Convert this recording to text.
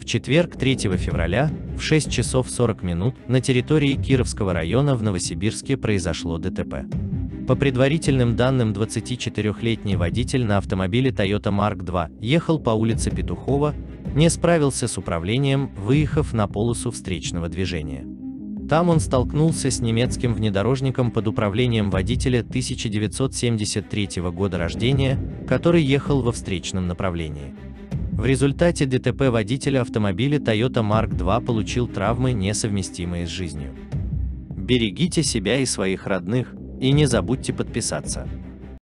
В четверг, 3 февраля, в 6 часов 40 минут на территории Кировского района в Новосибирске произошло ДТП. По предварительным данным, 24-летний водитель на автомобиле Toyota Mark II ехал по улице Петухова, не справился с управлением, выехав на полосу встречного движения. Там он столкнулся с немецким внедорожником под управлением водителя 1973 года рождения, который ехал во встречном направлении. В результате ДТП водитель автомобиля Toyota Mark II получил травмы, несовместимые с жизнью. Берегите себя и своих родных, и не забудьте подписаться.